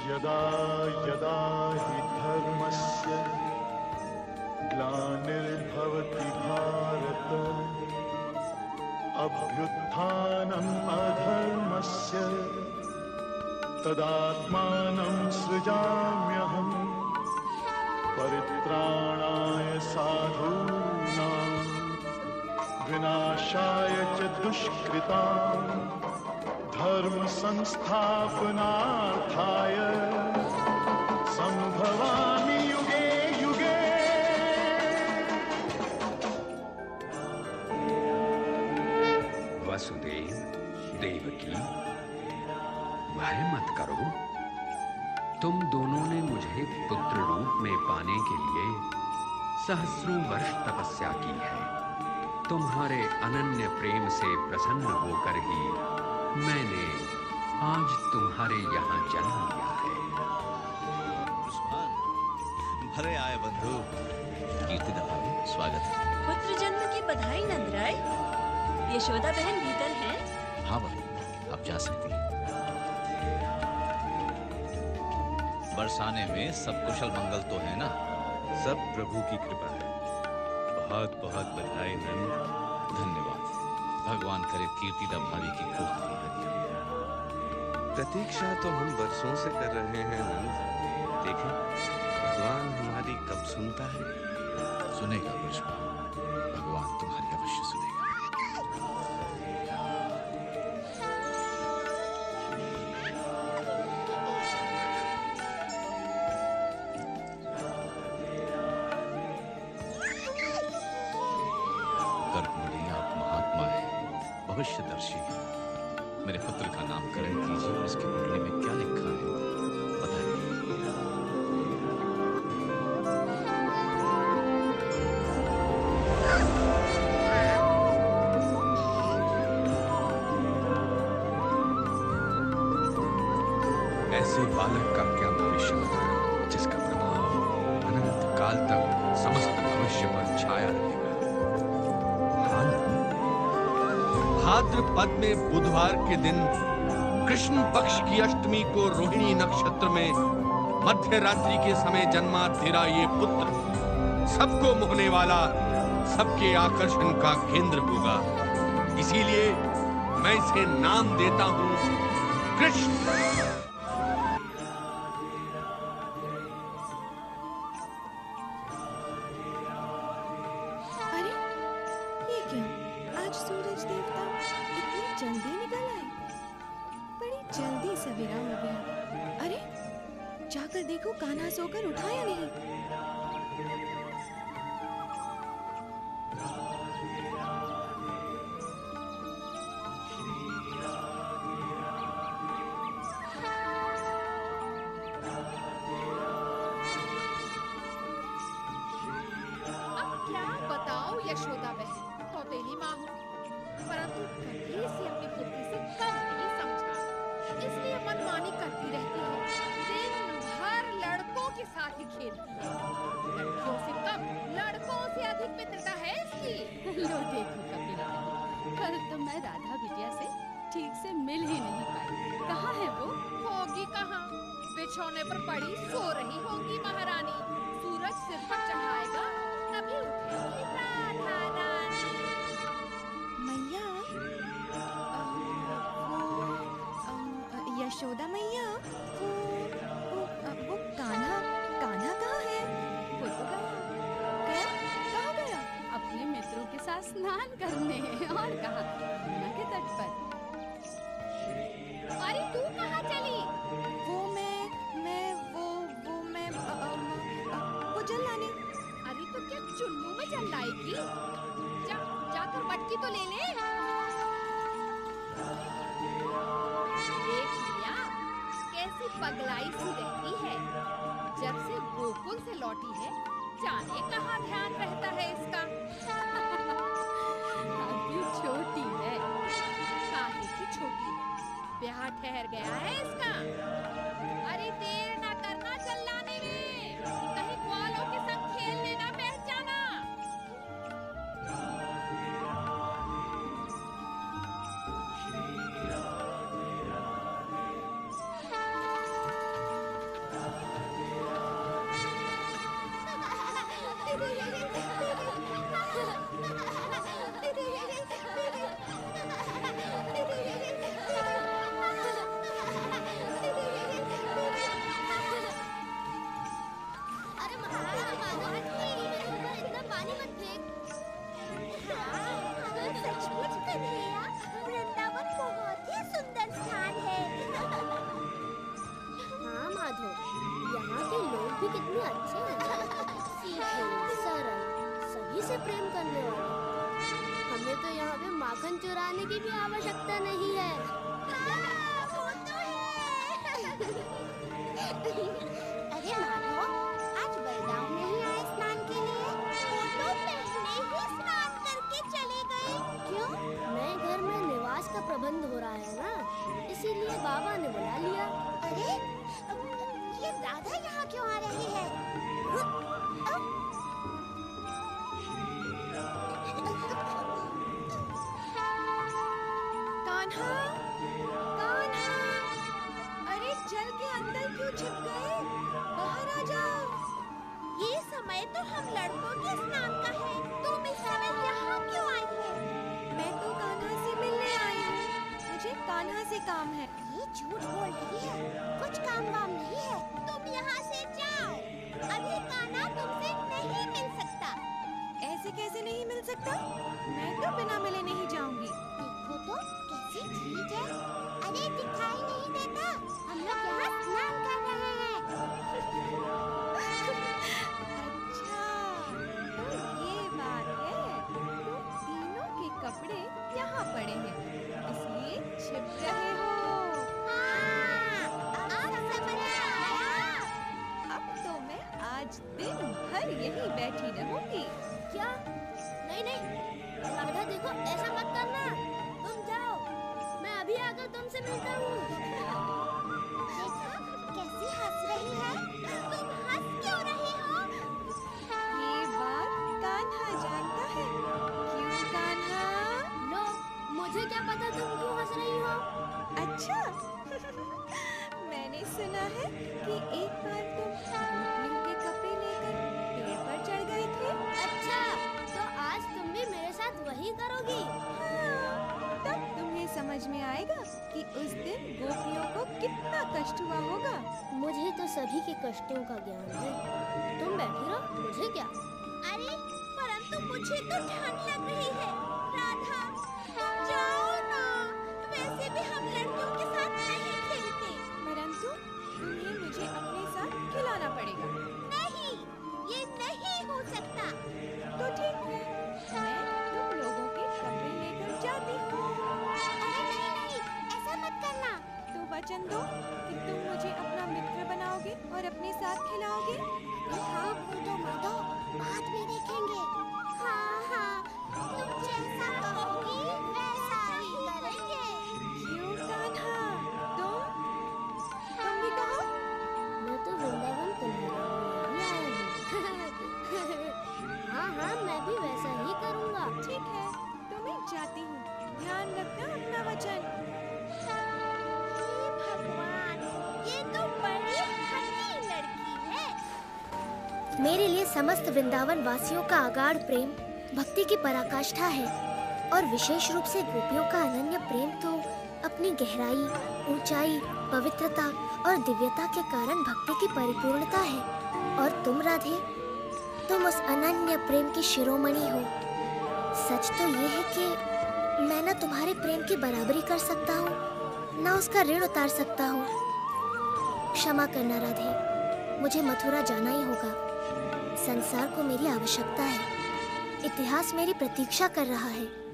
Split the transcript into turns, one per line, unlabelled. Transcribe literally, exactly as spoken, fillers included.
यदा यदा हि धर्मस्य ग्लानिर्भवति भारत अभ्युत्थानम् अधर्मस्य तदात्मानं सृजाम्यहम् परित्राणाय साधूनां विनाशाय च दुष्कृतां धर्म संस्थापनार्थाय संभवामि युगे युगे।
वसुदेव देवकी, भय मत करो। तुम दोनों ने मुझे पुत्र रूप में पाने के लिए सहस्रों वर्ष तपस्या की है। तुम्हारे अनन्य प्रेम से प्रसन्न होकर ही मैंने आज तुम्हारे यहाँ जन्म लिया है।
भले आए बंधु। कीर्ति दभावी, स्वागत है।
पुत्र जन्म की बधाई नंदराय। यशोदा बहन भीतर हैं?
हाँ बहन, आप जा सकती हैं। बरसाने में सब कुशल मंगल तो है ना?
सब प्रभु की कृपा है। बहुत बहुत बधाई नंद।
धन्यवाद। भगवान करे कीर्ति दभावी की खूब हरिया।
प्रतीक्षा तो हम बरसों से कर रहे हैं नंद। देखें भगवान हमारी कब सुनता है।
सुनेगा पुष्पा, भगवान तुम्हारी अवश्य सुनेगा। भविष्यदर्शी है। मेरे पुत्र का नामकरण कीजिए और इसके कुंडली में क्या लिखा है बताइए।
ऐसे बालक का क्या भविष्य होगा जिसका प्रभाव अनंत काल तक समस्त भविष्य पर छाया रहेगा।
भाद्रपद में बुधवार के दिन कृष्ण पक्ष की अष्टमी को रोहिणी नक्षत्र में मध्य रात्रि के समय जन्मा तेरा ये पुत्र सबको मोहने वाला, सबके आकर्षण का केंद्र होगा। इसीलिए मैं इसे नाम देता हूँ कृष्ण।
देखो कान्हा सोकर उठा या नहीं।
अब क्या बताओ यशोदा बहन, सौतेली माँ हूँ, परंतु कभी से अपनी पुत्री से कम नहीं समझा, इसलिए मनमानी करती रहती है। लड़कों के साथ ही खेलती है। लड़कियों से कम लड़कों से अधिक मित्रता है इसकी।
लो देखो कपिला, कल तो मैं राधा बिटिया से ठीक से मिल ही नहीं पाई। कहाँ है वो?
होगी कहाँ, बिछौने पर पड़ी सो रही होगी महारानी। सूरज सिर पर चढ़ाएगा तभी उठेगी राधा रानी।
मैया, वो यशोदा मैया, वो वो कान्हा कान्हा कहाँ है?
वो तो गया।
गया? कहाँ गया? अपने मित्रों के साथ स्नान करने और कहाँ? यमुना के तट पर।
अरे तू कहाँ चली?
वो मैं मैं वो वो मैं आ, आ, आ, वो जल लाने।
अरे तो क्या चुन्नू में जल लाएगी? जा जाकर मटकी तो ले ले। देख लिया कैसी पगलाई सी रहती है। जब से गोकुल से लौटी है जाने कहाँ ध्यान रहता है इसका।
अभी छोटी है।
काहे की छोटी है? ब्याह ठहर गया है इसका। अरे देर ना करना जल लाने में, कहीं ग्वालों के संग खेलने ना बैठ जाना।
कितने अच्छे हैं, सीधे, सरल, सभी से प्रेम करने वाले। हमें तो यहाँ पे माखन चुराने की भी आवश्यकता नहीं है। हाँ, वो तो है। अरे माधव, आज बलदाव नहीं आए स्नान के लिए? वो तो पहले ही स्नान करके चले गए। क्यों? नए घर में निवास का प्रबंध हो रहा है ना, इसीलिए बाबा ने बुला लिया। अरे ये राधा यहाँ क्यों आ रही है?
कान्हा, कान्हा, अरे जल के अंदर क्यों छिप गए? बाहर आ जाओ।
ये समय तो हम लड़कों के स्नान का है, तुम इस समय यहाँ क्यों आई हो?
मैं तो कान्हा से मिलने आई हूँ, मुझे कान्हा से काम है।
ये झूठ बोल रही है, कुछ काम वाम नहीं है। तुम यहाँ से जाओ, अभी कान्हा तुमसे नहीं मिल सकता।
ऐसे कैसे नहीं मिल सकता? मैं तो बिना मिले नहीं जाऊंगी।
देखो तो कैसी ठीक है। अरे दिखाई नहीं देता, हम लोग यहाँ स्नान कर रहे हैं।
अच्छा, तो ये बात है। तुम तीनों के कपड़े यहाँ पड़े हैं, इसलिए छिप रहे हो।
हाँ, अब समझ आया।
अब तो मैं आज दिन भर यहीं बैठी रहूंगी।
क्या? नहीं नहीं, राधा देखो, ऐसा मत करना। तुम जाओ, मैं अभी आकर तुमसे मिलता हूँ। देखो कैसी हंस रही है। तुम हंस क्यों रही हो?
ये बात कान्हा जानता है। क्यों कान्हा?
लो, मुझे क्या पता तुम क्यों हंस रही हो?
अच्छा, मैंने सुना है कि एक बार तुम गोपियों के कपड़े लेकर पेड़ पर चढ़ गए थे।
अच्छा, तो आज तुम भी मेरे साथ वही करोगी?
हाँ, तब तुम्हें समझ में आएगा कि उस दिन गोपियों को कितना कष्ट हुआ होगा।
मुझे तो सभी के कष्टों का ज्ञान है। तुम बैठी रहो, मुझे क्या? अरे परंतु मुझे तो ठंड लग रही है। राधा, तुम जाओ ना। वैसे भी हम लड़कियों के साथ नहीं खेलते।
परंतु तुम्हें मुझे अपने साथ खिलाना पड़ेगा।
नहीं, ये नहीं हो सकता।
तो ठीक है, मैं तुम लोगों के कपड़े लेकर जाती हूँ।
अरे नहीं नहीं, ऐसा मत करना।
तो वचन दो कि तुम मुझे अपना मित्र बनाओगे और अपने साथ खिलाओगे।
हाँ बोल दो माधव, बाद में देखेंगे। हाँ हाँ, तुम जैसा कहोगी वैसा ही करेंगे।
क्यों कान्हा? तुम तुम भी कहो।
मैं तो वृंदावन तुम्हारे लिए ही आई हूँ। हाँ हाँ, मैं भी वैसा ही करूँगा।
ठीक है, तो मैं जाती हूँ। ध्यान रखना अपना वचन।
हे भगवान, ये तो बड़ी हठी लड़की है। मेरे लिए समस्त वृंदावन वासियों का अगाध प्रेम भक्ति की पराकाष्ठा है, और विशेष रूप से गोपियों का अनन्य प्रेम तो अपनी गहराई, ऊंचाई, पवित्रता और दिव्यता के कारण भक्ति की परिपूर्णता है। और तुम राधे, तुम उस अनन्य प्रेम की शिरोमणि हो। सच तो ये है कि मैं न तुम्हारे प्रेम की बराबरी कर सकता हूँ, न उसका ऋण उतार सकता हूँ। क्षमा करना राधे, मुझे मथुरा जाना ही होगा। संसार को मेरी आवश्यकता है, इतिहास मेरी प्रतीक्षा कर रहा है।